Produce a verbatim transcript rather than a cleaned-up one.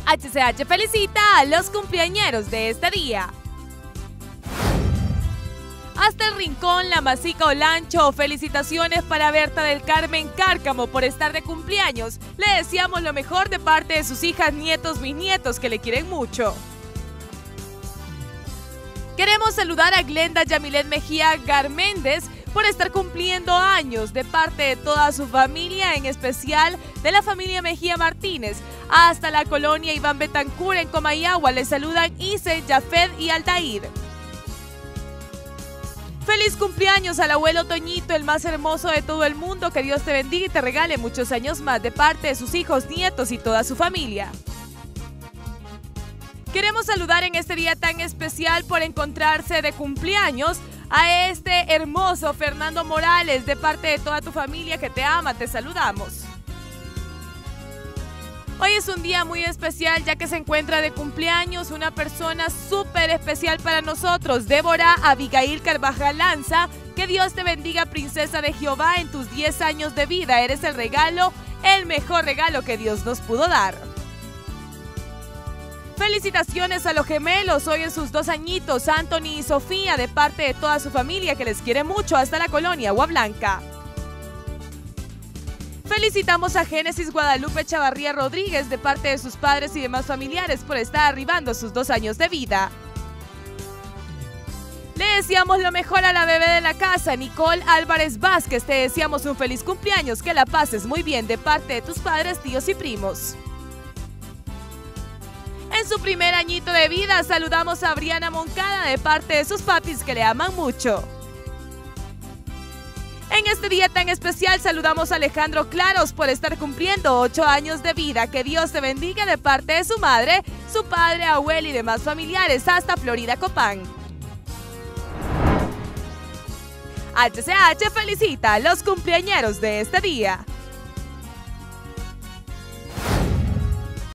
H C H felicita a los cumpleañeros de este día. Hasta el Rincón, La Masica Olancho, felicitaciones para Berta del Carmen Cárcamo por estar de cumpleaños. Le deseamos lo mejor de parte de sus hijas, nietos, bisnietos que le quieren mucho. Queremos saludar a Glenda Yamilet Mejía Garméndez por estar cumpliendo años de parte de toda su familia, en especial de la familia Mejía Martínez. Hasta la colonia Iván Betancur en Comayagua le saludan Ise, Jafet y Aldair. Feliz cumpleaños al abuelo Toñito, el más hermoso de todo el mundo. Que Dios te bendiga y te regale muchos años más de parte de sus hijos, nietos y toda su familia. Queremos saludar en este día tan especial por encontrarse de cumpleaños a este hermoso Fernando Morales. De parte de toda tu familia que te ama, te saludamos. Hoy es un día muy especial ya que se encuentra de cumpleaños una persona súper especial para nosotros, Débora Abigail Carvajal Lanza. Que Dios te bendiga, princesa de Jehová, en tus diez años de vida. Eres el regalo, el mejor regalo que Dios nos pudo dar. Felicitaciones a los gemelos, hoy en sus dos añitos, Anthony y Sofía, de parte de toda su familia que les quiere mucho, hasta la colonia Agua Blanca. Felicitamos a Génesis Guadalupe Chavarría Rodríguez de parte de sus padres y demás familiares por estar arribando sus dos años de vida. Le deseamos lo mejor a la bebé de la casa, Nicole Álvarez Vázquez. Te deseamos un feliz cumpleaños, que la pases muy bien de parte de tus padres, tíos y primos. En su primer añito de vida saludamos a Briana Moncada de parte de sus papis que le aman mucho. En este día tan especial saludamos a Alejandro Claros por estar cumpliendo ocho años de vida. Que Dios te bendiga de parte de su madre, su padre, abuelo y demás familiares hasta Florida Copán. H C H felicita a los cumpleañeros de este día.